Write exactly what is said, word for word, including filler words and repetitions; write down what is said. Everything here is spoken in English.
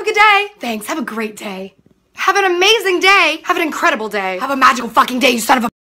good day. Thanks, have a great day. Have an amazing day. Have an incredible day. Have a magical fucking day, you son of a